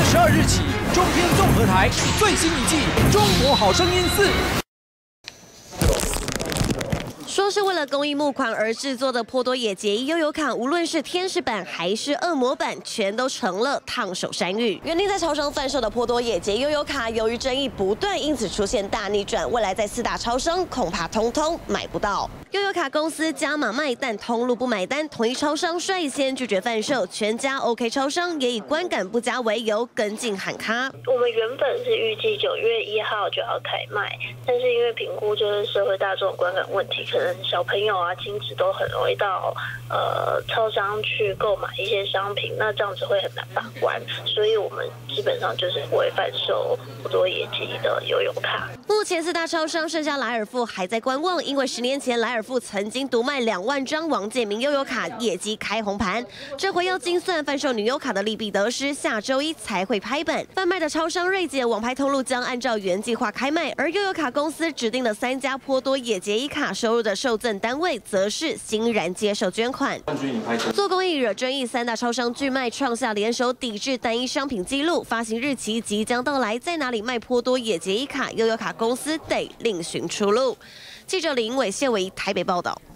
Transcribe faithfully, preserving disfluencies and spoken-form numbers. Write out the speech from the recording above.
十二日起，中天综合台最新一季《中国好声音四》。 说是为了公益募款而制作的波多野结衣悠游卡，无论是天使版还是恶魔版，全都成了烫手山芋。原定在超商贩售的波多野结衣悠游卡，由于争议不断，因此出现大逆转。未来在四大超商恐怕通通买不到。悠游卡公司加码卖，但通路不买单，统一超商率先拒绝贩售，全家 OK 超商也以观感不佳为由跟进喊卡。 我们原本是预计九月一号就要开卖，但是因为评估就是社会大众观感问题，可能小朋友啊、亲子都很容易到呃超商去购买一些商品，那这样子会很难把关，所以我们基本上就是不会贩售波多野结衣的悠游卡。 目前四大超商剩下莱尔富还在观望，因为十年前莱尔富曾经独卖两万张王建民悠游卡，业绩开红盘。这回要精算贩售女优卡的利弊得失，下周一才会拍板。贩卖的超商瑞姐网拍通路将按照原计划开卖，而悠游卡公司指定的三家波多野结衣卡收入的受赠单位，则是欣然接受捐款。做公益惹争议，三大超商巨卖创下联手抵制单一商品纪录，发行日期即将到来，在哪里卖波多野结衣卡，悠游卡公司得另寻出路。记者林伟、谢维台北报道。